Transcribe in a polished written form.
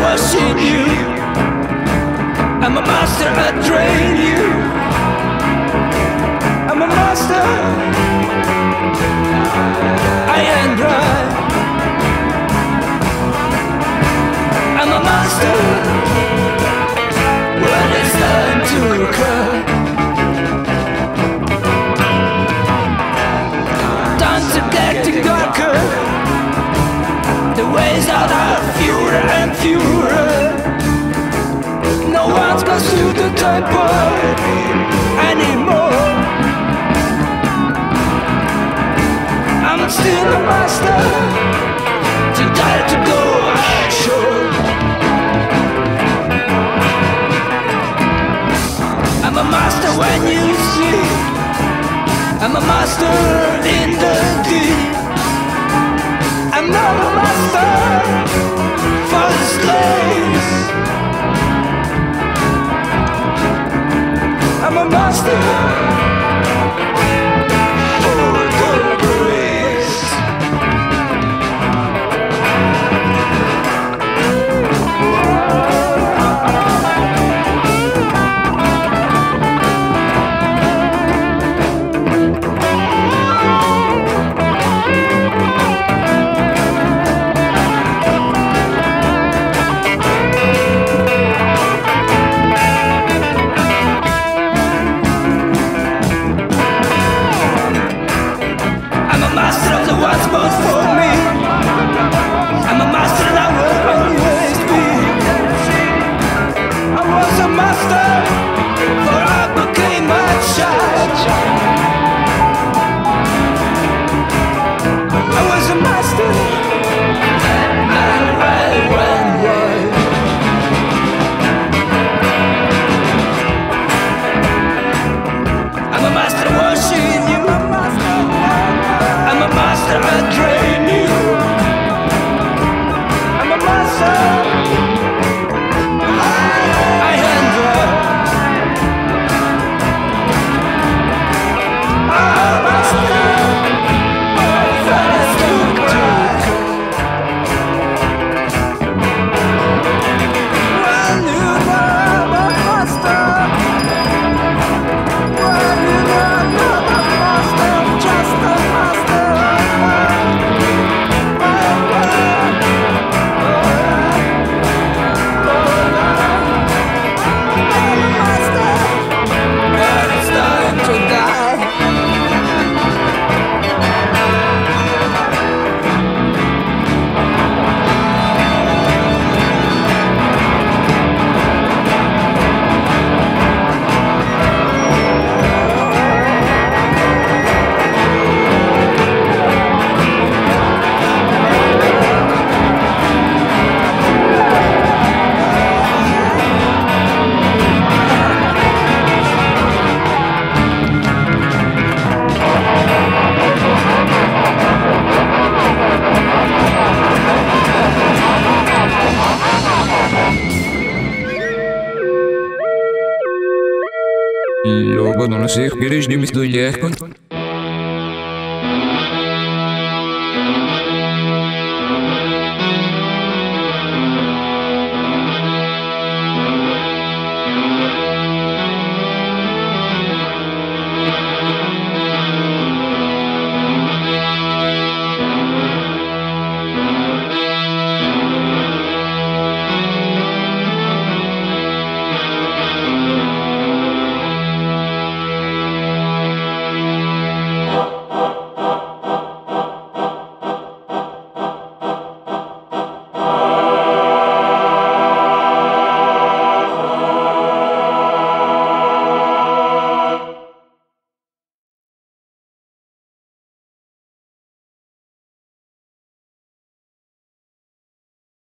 washing you. I'm a master at draining you. I'm a master. I am dry. I'm a master. When it's time to cry. Times are getting darker. The ways out are fewer and fewer. No one's goes to the temple anymore. I'm still a master, too tired to go ashore. I'm a master when you sleep. I'm a master in the deep. I'm not a master for the slaves. I'm a master for the grace. Logo não ser, queres de me escolher.